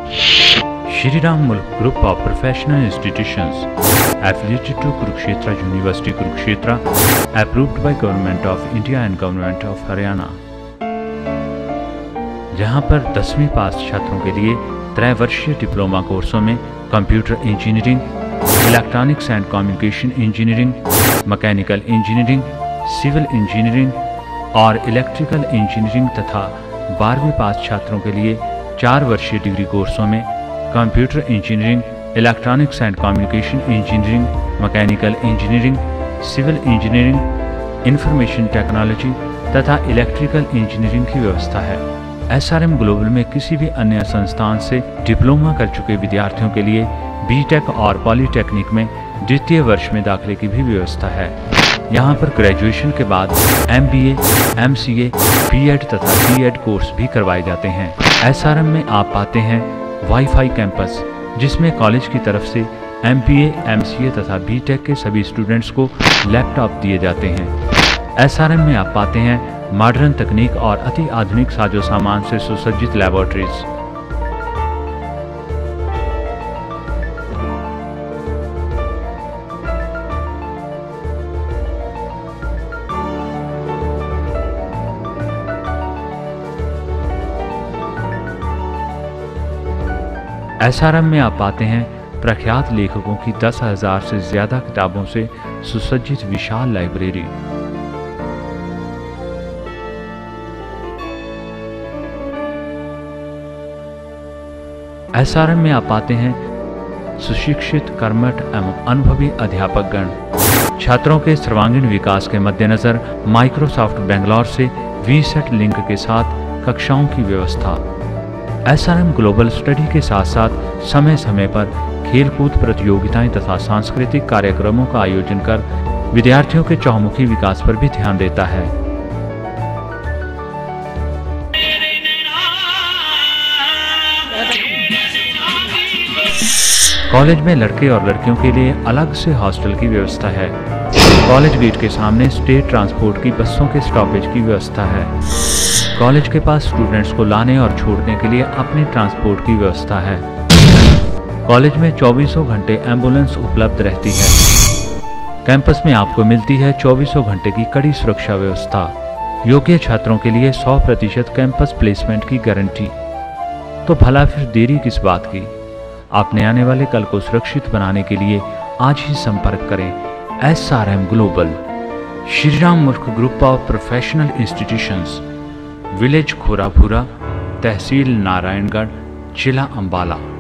Shriram Mulk Group of Professional Institutions affiliated to Kurukshetra University, Kurukshetra, approved by Government of India and Government of Haryana, जहां पर 10वीं पास छात्रों के लिए त्रैवर्षीय diploma कोर्सों में computer engineering, electronics and communication engineering, mechanical engineering, civil engineering और electrical engineering तथा 12वीं पास छात्रों के लिए 4 वर्षीय डिग्री कोर्सों में computer engineering, electronics and communication engineering, mechanical engineering, civil engineering, information technology तथा इलेक्ट्रिकल इंजीनियरिंग की व्यवस्था है। एसआरएम ग्लोबल में किसी भी अन्य संस्थान से डिप्लोमा कर चुके विद्यार्थियों के लिए बीटेक और पॉलीटेक्निक में द्वितीय वर्ष में दाखिले की भी व्यवस्था है। यहाँ पर ग्रेजुएशन के बाद MBA, MCA, बीएड तथा डीएड कोर्स भी करवाए जाते हैं। एसआरएम में आप पाते हैं वाईफाई कैंपस, जिसमें कॉलेज की तरफ से MBA, MCA तथा बीटेक के सभी स्टूडेंट्स को लैपटॉप दिए जाते हैं। एसआरएम में आप पाते हैं मॉडर्न तकनीक और अति आधुनिक साजो सामान से सुसज्जित लैबोरेटरीज। एसआरएम में आप पाते हैं प्रख्यात लेखकों की 10,000 से ज्यादा किताबों से सुसज्जित विशाल लाइब्रेरी। एसआरएम में आप पाते हैं सुशिक्षित, कर्मठ एवं अनुभवी अध्यापकगण। छात्रों के सर्वांगीण विकास के मद्देनजर माइक्रोसॉफ्ट बेंगलौर से VSET लिंक के साथ कक्षाओं की व्यवस्था। एसआरएम ग्लोबल स्टडी के साथ साथ समय समय पर खेलकूद प्रतियोगिताएं तथा सांस्कृतिक कार्यक्रमों का आयोजन कर विद्यार्थियों के चहुमुखी विकास पर भी ध्यान देता है। कॉलेज में लड़के और लड़कियों के लिए अलग से हॉस्टल की व्यवस्था है। कॉलेज गेट के सामने स्टेट ट्रांसपोर्ट की बसों के स्टॉपेज की व्यवस्था है। कॉलेज के पास स्टूडेंट्स को लाने और छोड़ने के लिए अपनी ट्रांसपोर्ट की व्यवस्था है। कॉलेज में 24 घंटे एम्बुलेंस उपलब्ध रहती है। कैंपस में आपको मिलती है 24 घंटे की कड़ी सुरक्षा व्यवस्था। योग्य छात्रों के लिए 100% कैंपस प्लेसमेंट की गारंटी। तो भला फिर देरी किस बात की? अपने आने वाले कल को सुरक्षित बनाने के लिए आज ही संपर्क करें SRM global, Shriram Mulk group of professional institutions, village Khorabhura, तहसील नारायणगढ़, जिला अंबाला।